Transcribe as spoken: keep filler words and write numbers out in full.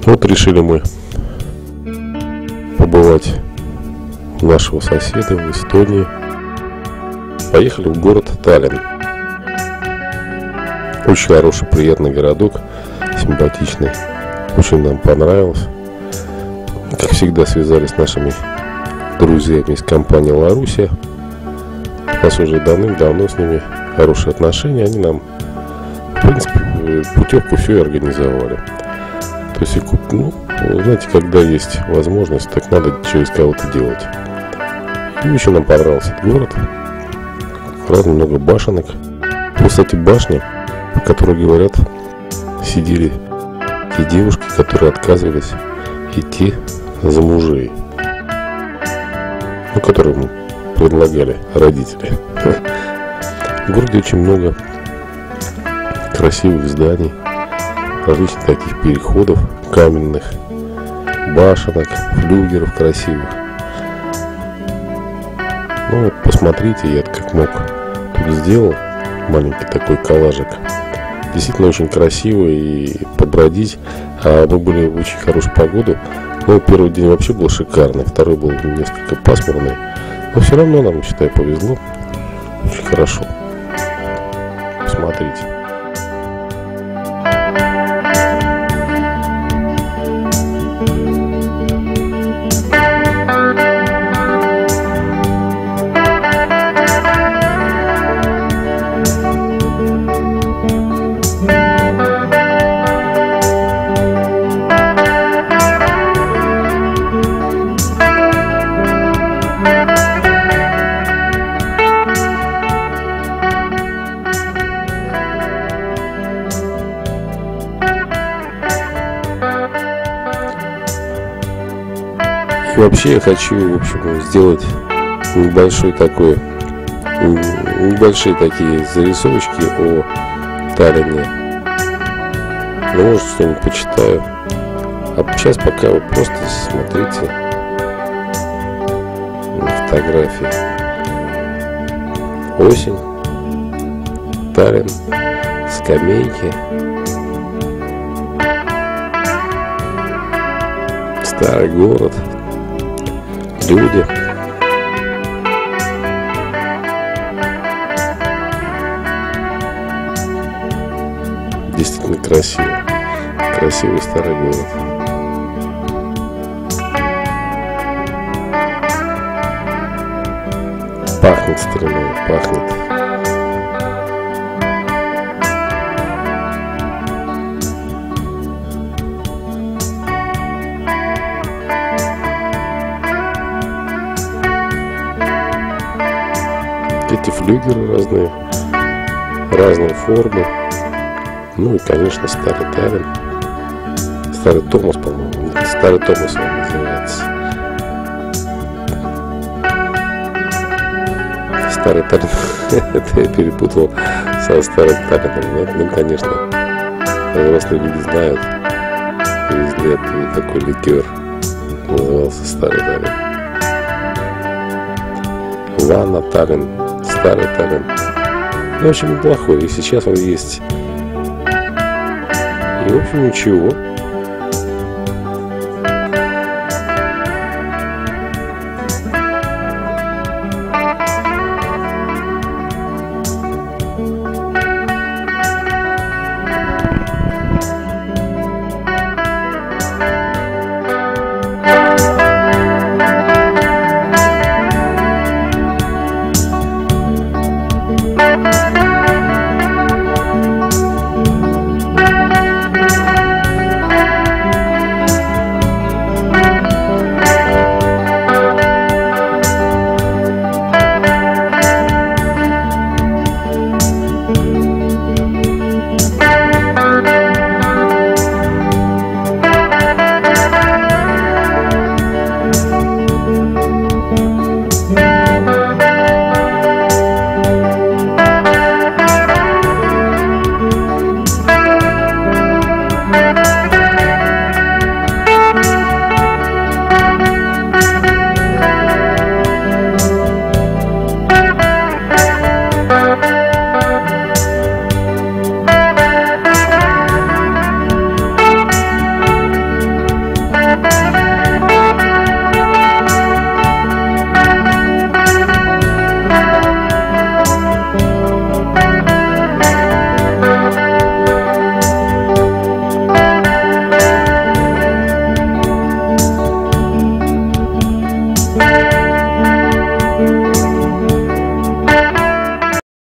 Вот решили мы побывать у нашего соседа в Эстонии. Поехали в город Таллин. Очень хороший, приятный городок, симпатичный. Очень нам понравилось. Как всегда, связались с нашими друзьями из компании Ларусия. У нас уже давным-давно с ними хорошие отношения. Они нам, в принципе, путевку все и организовали. То есть, ну, знаете, когда есть возможность, так надо через кого-то делать. И еще нам понравился этот город. Разно много башенок. Кстати, башни, в которой, говорят, сидели те девушки, которые отказывались идти за мужей, ну, которым предлагали родители. В городе очень много красивых зданий, различных таких переходов каменных, башенок, флюгеров красивых. Ну вот посмотрите, я как мог тут сделал маленький такой коллажик. Действительно очень красиво и побродить. А мы были в очень хорошую погоду. Ну, первый день вообще был шикарный, второй был несколько пасмурный. Но все равно нам, считай, повезло. Очень хорошо. Посмотрите. И вообще я хочу, в общем, сделать небольшой такой, небольшие такие зарисовочки о Таллине. Ну, может, что-нибудь почитаю. А сейчас пока вы просто смотрите на фотографии. Осень, Таллин, скамейки, старый город, люди. Действительно красиво. Красивый старый город. Пахнет стариной, пахнет. Эти флюгеры разные, разные формы. Ну и, конечно, старый Таллин. Старый Томас, по-моему. Старый Томас он называется. Старый Таллин. Это я перепутал со старым Таллином. Ну, конечно, взрослые люди знают. Привезли оттуда такой ликер. Назывался Старый Таллин. Ванна Таллин. Старый Таллин. Ну, очень неплохой. И сейчас он есть. И, в общем, ничего.